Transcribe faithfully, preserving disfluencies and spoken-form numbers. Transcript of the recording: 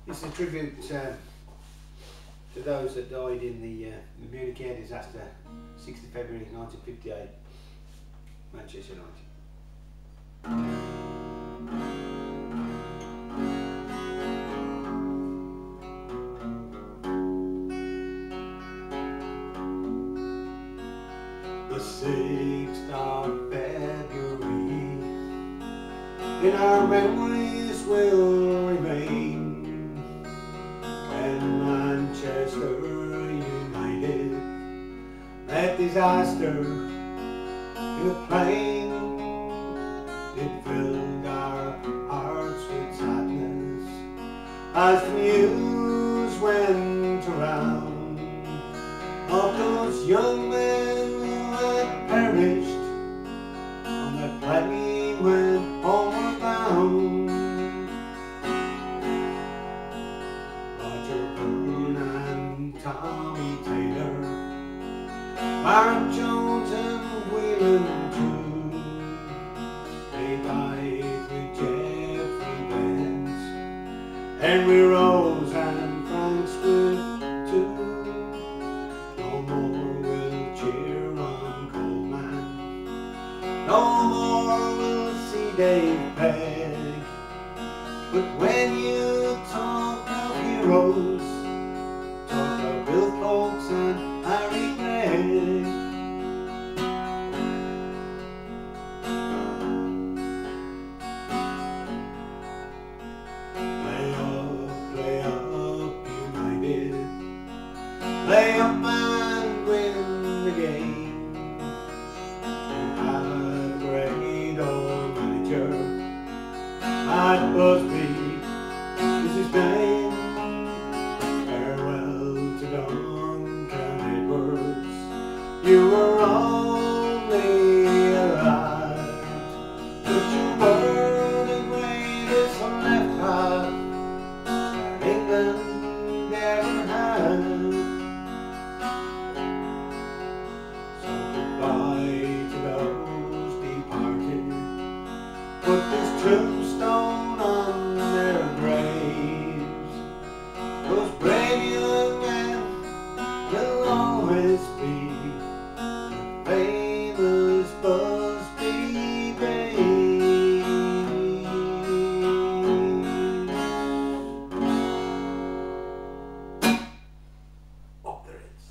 It's a tribute uh, to those that died in the, uh, the Munich air disaster, sixth of February nineteen fifty-eight, Manchester United. The sixth of February, in our memories will remain, when Manchester United met disaster in a plane. It filled our hearts with sadness as the news went around of those young men who had perished on that plane when homeward bound. Tommy Taylor, Mark Jones and Whelan too, they died with Jeffrey Bent, Henry Rose and Frank Swift too. No more will cheer on Coleman, no more will see Dave Pegg, but when you talk of heroes, Bill Folks and Harry Gregg. Play up, play up, United. Play up and win the game. You had a great old manager, Matt Busby is his name. You were only alive, but you were the greatest left half that England ever had. So goodbye to those departed, put this tombstone on their graves. Those brave young men will always be. Hey.